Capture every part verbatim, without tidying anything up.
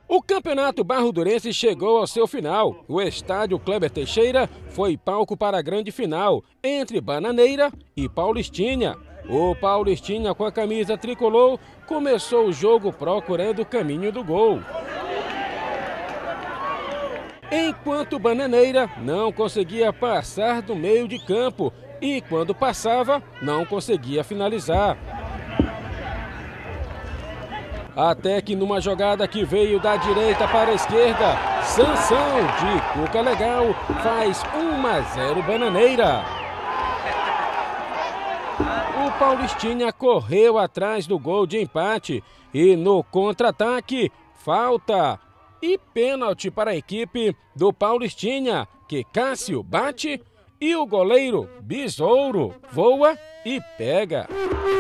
O Campeonato Barrodurense chegou ao seu final. O estádio Kleber Teixeira foi palco para a grande final entre Bananeira e Paulistinha. O Paulistinha, com a camisa tricolor, começou o jogo procurando o caminho do gol. Enquanto Bananeira não conseguia passar do meio de campo e, quando passava, não conseguia finalizar. Até que numa jogada que veio da direita para a esquerda, Sansão de Cuca Legal faz um a zero Bananeira. O Paulistinha correu atrás do gol de empate e no contra-ataque, falta e pênalti para a equipe do Paulistinha, que Cássio bate e o goleiro Besouro voa e pega.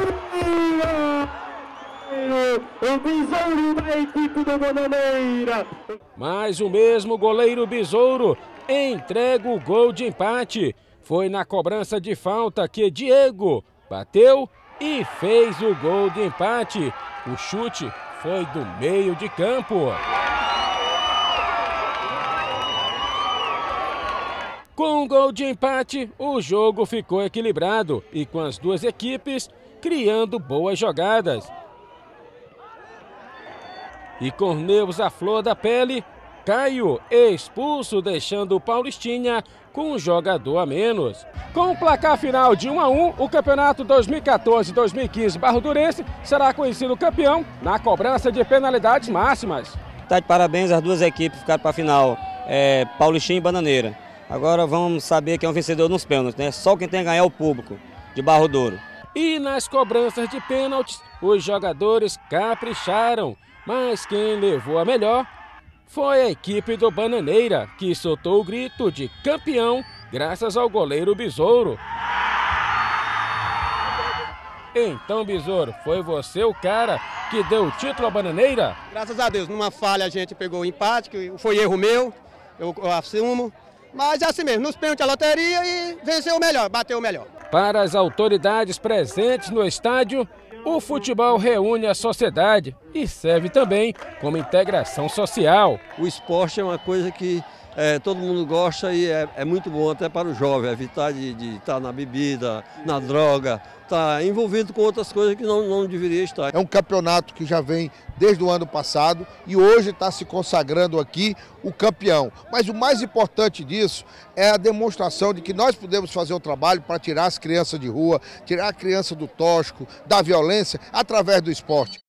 O Besouro da equipe do Bananeira. Mas o mesmo goleiro Besouro entrega o gol de empate. Foi na cobrança de falta que Diego bateu e fez o gol de empate. O chute foi do meio de campo. Com o gol de empate, o jogo ficou equilibrado e com as duas equipes criando boas jogadas. E com nervos à flor da pele, Caio expulso, deixando o Paulistinha com um jogador a menos. Com o placar final de um a um, o campeonato dois mil e quatorze dois mil e quinze Barrodurense será conhecido campeão na cobrança de penalidades máximas. Tá de parabéns, as duas equipes ficaram para a final, é, Paulistinha e Bananeira. Agora vamos saber quem é o vencedor nos pênaltis, né? Só quem tem a ganhar é o público de Barro Duro. E nas cobranças de pênaltis, os jogadores capricharam. Mas quem levou a melhor foi a equipe do Bananeira, que soltou o grito de campeão graças ao goleiro Besouro. Então, Besouro, foi você o cara que deu o título à Bananeira? Graças a Deus, numa falha a gente pegou o empate, que foi erro meu, eu, eu assumo. Mas é assim mesmo, nos pênaltis a loteria e venceu o melhor, bateu o melhor. Para as autoridades presentes no estádio, o futebol reúne a sociedade e serve também como integração social. O esporte é uma coisa que é, todo mundo gosta e é, é muito bom até para o jovem, evitar de, de estar na bebida, na droga, estar envolvido com outras coisas que não, não deveria estar. É um campeonato que já vem desde o ano passado e hoje está se consagrando aqui o campeão. Mas o mais importante disso é a demonstração de que nós podemos fazer um trabalho para tirar as crianças de rua, tirar a criança do tóxico, da violência, através do esporte.